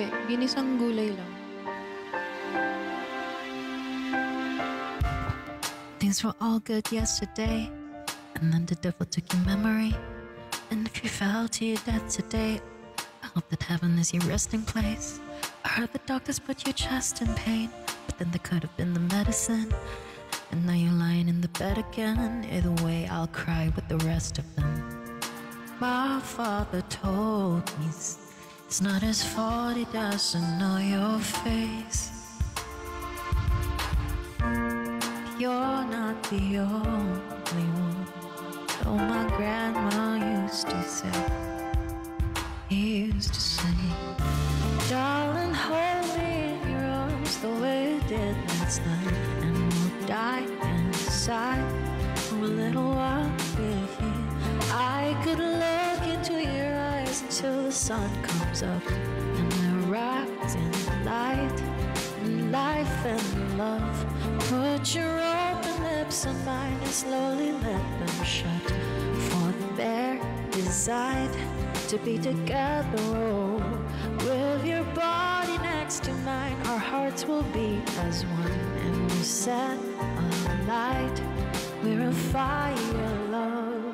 ginisang gulay lang. Things were all good yesterday, and then the devil took your memory. And if you fell to your death today, I hope that heaven is your resting place. I heard the doctors put your chest in pain, but then there could have been the medicine. And now you're lying in the bed again. Either way, I'll cry with the rest of them. My father told me it's not his fault he doesn't know your face. You're not the only one. Oh, my grandma used to say, he used to say, darling, hold me in your arms the way you did last night, and we'll die inside for a little while we're here. I could look into your eyes until the sun comes up, and we're wrapped in light and life and love. Put your open lips on mine and slowly let them shut, for they're designed to be together. Oh, with your body next to mine, our hearts will be as one, and we're set alight. We're a fire, love.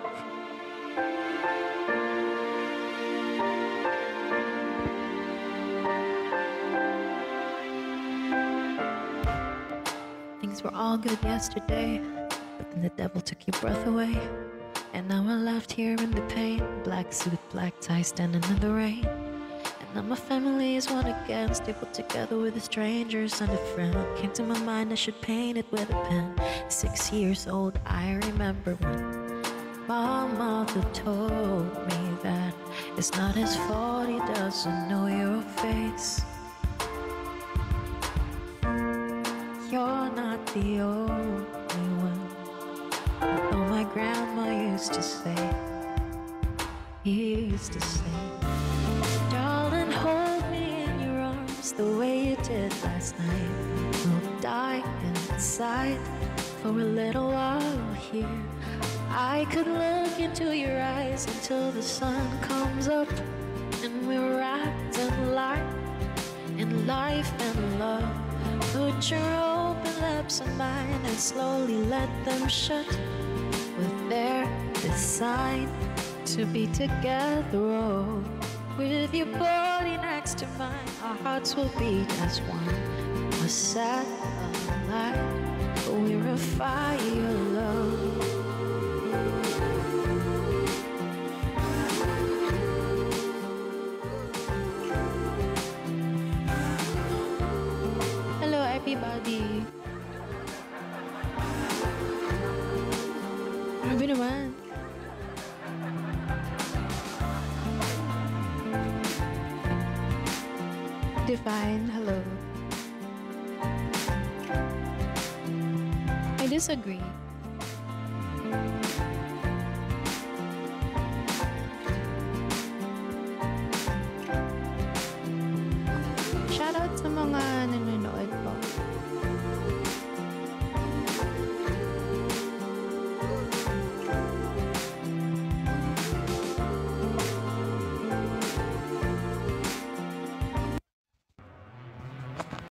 Things were all good yesterday, but then the devil took your breath away. And now we're left here in the pain, black suit, black tie, standing in the rain. And now my family is one again, stapled together with a strangers and a friend. Came to my mind I should paint it with a pen. 6 years old, I remember when my mother told me that it's not his fault he doesn't know your face. You're not the only one. Oh, my grandma used to say, he used to say, darling, hold me in your arms the way you did last night. We'll die inside for a little while here. I could look into your eyes until the sun comes up, and we're wrapped in life and love. Put your open lips on mine and slowly let them shut, with their design to be together. Oh, with your body next to mine, our hearts will beat as one. We're set alight, but we're a fire, love. Hello everybody! Grabe naman! Divine, hello. I disagree.